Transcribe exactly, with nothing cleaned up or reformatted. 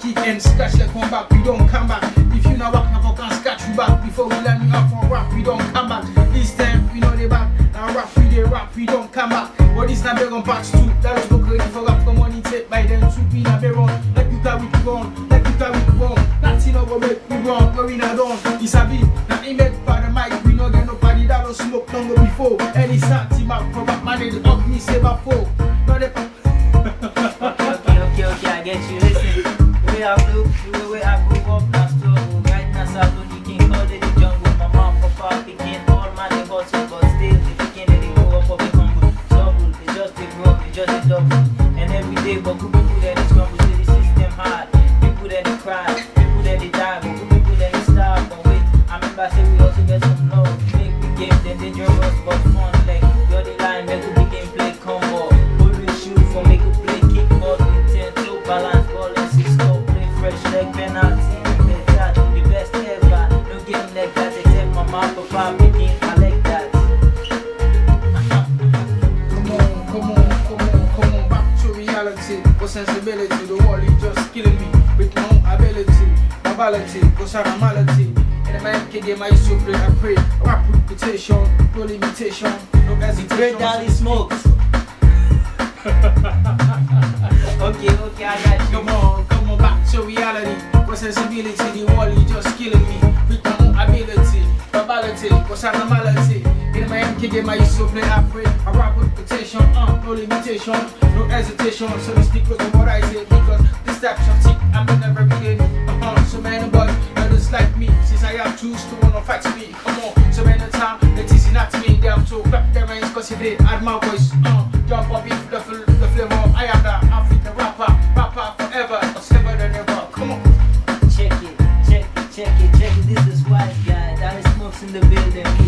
kick and scratch like come back, we don't come back. If you not back, now can scratch you back. Before we learn how for rap, we don't come back. This time we know they back. Now rap, we they rap, we don't come back. But this now on parts two. That was book ready for rap for money take by them two be na be run. Like you carry it wrong, like you carry it wrong. Nothing over make me wrong, but we not done. It's a beat, now he make by the mic, we no get nobody that don't smoke longer before. And it's not team up for rap man, they up me say about four. No they Okay, okay, okay, I get you. Listen, the way I flew, the way I grew up, now struggle. Right now, Sabu, the king, called it the jungle. My mom, papa, picking all man, they hustle, but still, the picking, they grow up, up, they humble. Trouble, they just they grow up, they just they double. And every day, but good people that they scramble, to the system hard. People that they cry, people that they die, but good people that they starve. But wait, I remember I said we also get some love. Make the game, then dangerous, but fun. Like, you're the line, make the game play combo. Always shoot for make a play, kick ball, intent, low balance, ball and six go play fresh like penalty. That the best ever. No game like that except my mom, papa, picking. I like that. Come on, come on, come on, come on, back to reality. For sensibility, the world is just killing me with my own ability, my ability, cause I'm normality. In the man game I used to play, I pray, rap reputation, no limitation, no hesitation. Great Daddy Smokes. Okay, okay, I got you. Come on, come on, back to reality. For sensibility, the world is just killing me with my own ability, my ability, cause I'm normality. In my M K game I used to play, I pray, I rap reputation, uh, no limitation, no hesitation. So we stick with what I say because this type of shit I'm never really uh-huh. So many boys are just like me, since I have two to wanna fight me. Come on, so many times they tease not me, they have to clap their hands cause if they add my voice, uh, jump up in the, the flavor. I am the African rapper, rapper forever, or never than ever. Come on. Check it, check it, check it, check it. This is wise guy. Daddy Smokes in the building.